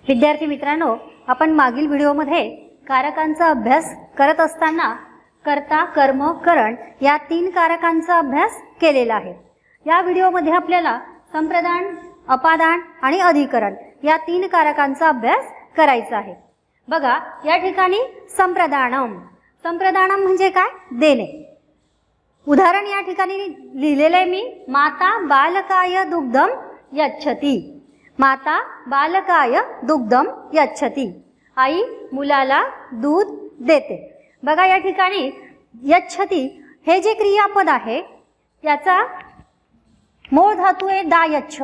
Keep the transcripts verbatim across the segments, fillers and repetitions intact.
विद्यार्थी मित्रांनो, आपण मागील व्हिडिओमध्ये कारकांचा अभ्यास करत असताना कर्ता, कर्म, करण या तीन कारकांचा अभ्यास केलेला आहे। या व्हिडिओमध्ये आपल्याला संप्रदान, अपादान आणि अधिकरण या तीन कारकांचा अभ्यास करायचा आहे। बघा, या ठिकाणी संप्रदानम संप्रदानम म्हणजे काय? देणे। उदाहरण या ठिकाणी लिहिलेले आहे मी, माता बालकाय दुग्धम यच्छति। माता बालकाय दुग्धम यच्छति, आई मुलाला दूध देते। बघा, या ठिकाणी यच्छति हे जे क्रियापद आहे याचा मूळ धातू आहे दायच्छ,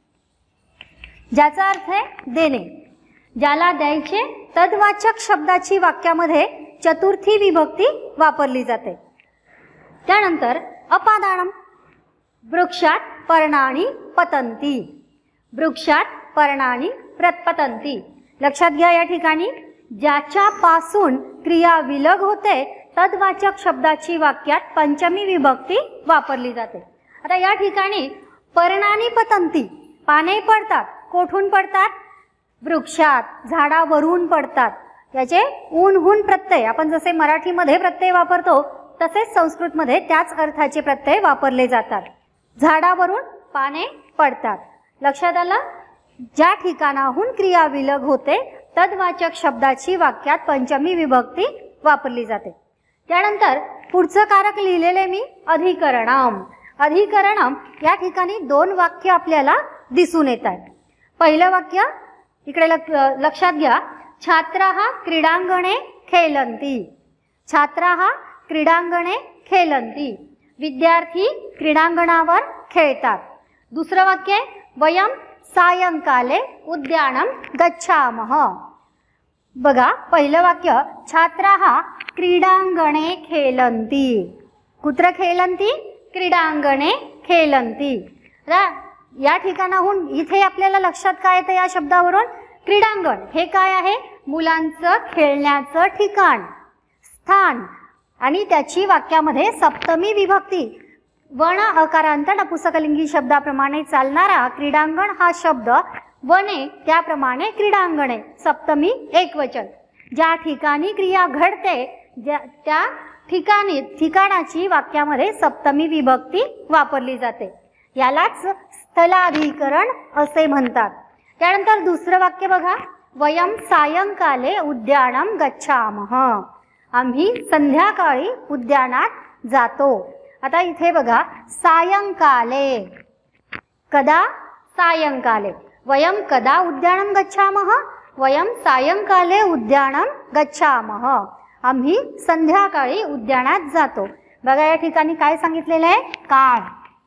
ज्याचा अर्थ आहे देणे। ज्याला द्यायचे तद्वाचक शब्दाची वाक्यामध्ये चतुर्थी विभक्ती वापरली जाते। त्यानंतर अपादानम, वृक्षात पर्णानि पतन्ति। वृक्षात पर्णानि पतन्ति, लक्षात घ्या, या ठिकाणी ज्याच्यापासून क्रिया विलग होते तद्वाचक शब्दाची वाक्यात पंचमी विभक्ती वापरली जाते। आता या ठिकाणी पर्णानि पतन्ति, पाने पडतात, कोठून पडतात? वृक्षात, झाडावरून पडतात। याचे ऊन हुन प्रत्यय, आपण जसे मराठीमध्ये प्रत्यय वापरतो तसेच संस्कृतमध्ये त्याच अर्थाचे प्रत्यय वापरले जातात। झाडावरून पाने पडतात, लक्षात आलं? ज्या ठिकाणाहून क्रिया विलग होते तद्वाचक शब्दाची वाक्यात पंचमी विभक्ती वापरली जाते। त्यानंतर पुढचं कारक लिहिलेले मी अधिकरणम। अधिकरणम या ठिकाणी दोन वाक्य आपल्याला दिसून येत आहेत। पहिलं वाक्य इकडे लक्षात घ्या, छात्राः क्रीडांगणे खेलन्ति। छात्राः क्रीडांगणे खेलन्ति, विद्यार्थी क्रीडांगणावर खेळतात। दुसरं वाक्य, वयम सायंकाले उद्यानं गच्छामः। बघा, पहिलं वाक्य छात्राः क्रीडांगणे खेलन्ति। कुत्र खेलन्ति? क्रीडांगणे खेलन्ति। या ठिकाणाहून इथे आपल्याला लक्षात काय येतं या शब्दावरून? क्रीडांगण हे काय आहे? मुलांचं खेळण्याचं ठिकाण, स्थान, आणि त्याची वाक्यामध्ये सप्तमी विभक्ती वण अकारांत नपुसकलिंगी शब्दाप्रमाणे चालणारा क्रीडांगण हा शब्द वने, त्याप्रमाणे क्रीडांगणे सप्तमी एकवचन। ज्या ठिकाणी क्रिया घडते त्या ठिकाणी ठिकाणाची वाक्यामध्ये सप्तमी विभक्ती वापरली जाते। यालाच स्थलाधिकरण असे म्हणतात। त्यानंतर दुसरं वाक्य बघा, वयम सायंकाले उद्यानं गच्छामः। आम्ही संध्याकाळी उद्यानात जातो। आता इथे बघा, सायंकाले, कदा? सायंकाले। वयम कदा उद्यानं गच्छामः? वयम सायंकाले उद्यानं गच्छामः। आम्ही संध्याकाळी उद्यानात जातो। बघा, या ठिकाणी काय सांगितलेलं आहे? काळ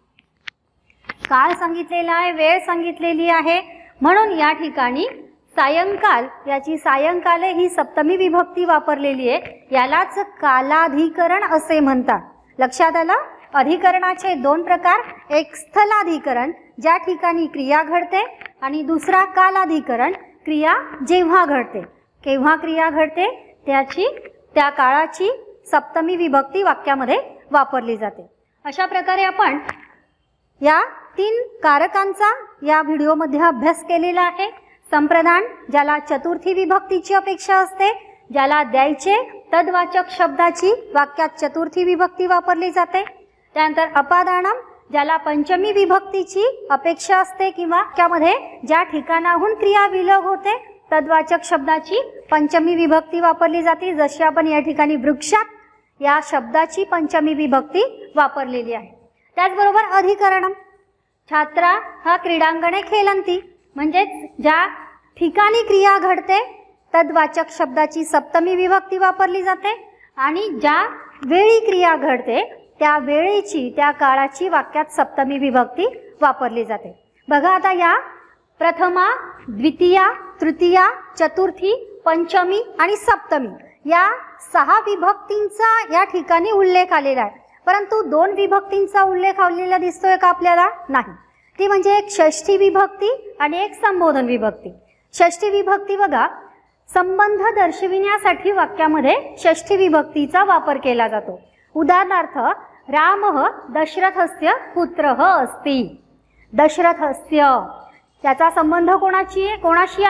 काळ सांगितलेला आहे, वेळ सांगितलेली आहे, म्हणून या ठिकाणी सायंकाल याची सायंकाले ही सप्तमी विभक्ती वापरलेली आहे। यालाच कालाधिकरण असे म्हणतात। लक्षात आलं? अधिकरणाचे दोन प्रकार, एक स्थलाधिकरण ज्या ठिकाणी क्रिया घडते, आणि दुसरा कालाधिकरण, क्रिया जेव्हा घडते, केव्हा क्रिया घडते त्याची त्या काळाची सप्तमी विभक्ती वाक्यामध्ये वापरली जाते। अशा प्रकारे आपण या तीन कारकांचा या व्हिडिओमध्ये अभ्यास केलेला आहे। संप्रदान, ज्याला चतुर्थी विभक्तीची अपेक्षा असते, ज्याला द्यायचे तद्वाचक शब्दाची वाक्यात चतुर्थी विभक्ती वापरली जाते। त्यानंतर अपादानम, ज्याला पंचमी विभक्तीची अपेक्षा असते किंवा वाक्यामध्ये ज्या ठिकाणाहून क्रिया विलग होते तद्वाचक शब्दाची पंचमी विभक्ती वापरली जाते, जशी आपण या ठिकाणी वृक्षात या शब्दाची पंचमी विभक्ती वापरलेली आहे। त्याचबरोबर अधिकरणम, छात्रा हा क्रीडांगणे खेलन्ति, म्हणजेच ज्या ठिकाणी क्रिया घडते तद्वाचक शब्दाची सप्तमी विभक्ती वापरली जाते, आणि ज्या वेळी क्रिया घडते त्या वेळेची, त्या काळाची वाक्यात सप्तमी विभक्ती वापरली जाते। बघा, आता या प्रथमा, द्वितीया, तृतीया, चतुर्थी, पंचमी आणि सप्तमी या सहा विभक्तींचा या ठिकाणी उल्लेख आलेला आहे, परंतु दोन विभक्तींचा उल्लेख आलेला दिसतोय का आपल्याला? नाही। ती म्हणजे एक षष्ठी विभक्ती आणि एक संबोधन विभक्ती। षष्ठी विभक्ती बघा, संबंध दर्शविण्यासाठी वाक्यामध्ये षष्ठी विभक्तीचा वापर केला जातो। उदाहरणार्थ, रामः दशरथस्य पुत्रः अस्ति। दशरथस्य त्याचा संबंध कोणाची आहे? कोणाशी आहे?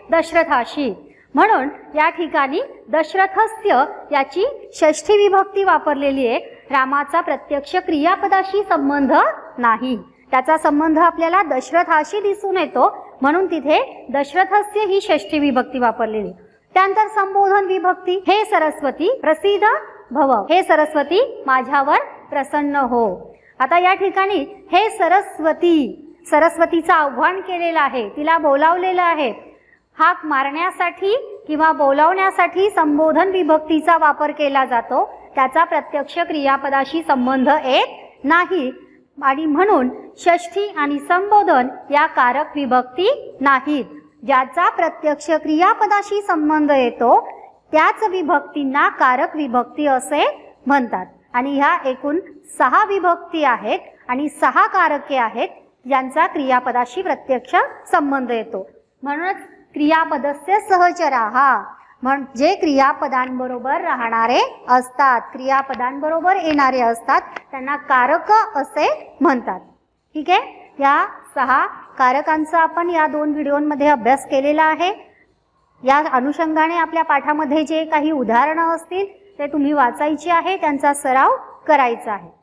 दशरथाशी. म्हणून या ठिकाणी दशरथस्य याची षष्ठी विभक्ती वापरलेली आहे. रामाचा प्रत्यक्ष क्रियापदाशी संबंध नाही, त्याचा संबंध आपल्याला दशरथाशी दिसून येतो, म्हणून तिथे दशरथस्य ही षष्ठी विभक्ती वापरलेली. त्यानंतर संबोधन विभक्ती. हे सरस्वती प्रसीद भव, हे सरस्वती माझ्यावर प्रसन्न हो. आता या ठिकाणी हे सरस्वती, सरस्वतीचं आव्हान केलेलं आहे, तिला बोलावलेलं आहे. हाक मारण्यासाठी किंवा बोलावण्यासाठी संबोधन विभक्तीचा वापर केला जातो, त्याचा प्रत्यक्ष क्रियापदाशी संबंध येत नाही आणि म्हणून षष्ठी आणि संबोधन या कारक विभक्ती नाहीत. ज्याचा प्रत्यक्ष क्रियापदाशी संबंध येतो त्याच विभक्तींना कारक विभक्ती असे म्हणतात. आणि ह्या एकूण सहा विभक्ती आहेत आणि सहा कारके आहेत ज्यांचा क्रियापदाशी प्रत्यक्ष संबंध येतो. म्हणूनच क्रियापदस्य सहचराः, म्हणजे क्रियापदांबरोबर राहणारे असतात, क्रियापदांबरोबर येणारे असतात, त्यांना कारक असे म्हणतात. ठीक आहे. या सहा कारकांचा आपण या दोन व्हिडिओमध्ये अभ्यास केलेला आहे. या अनुषंगाने आपल्या पाठामध्ये जे काही उदाहरणं असतील ते तुम्ही वाचायची आहे, त्यांचा सराव करायचा आहे.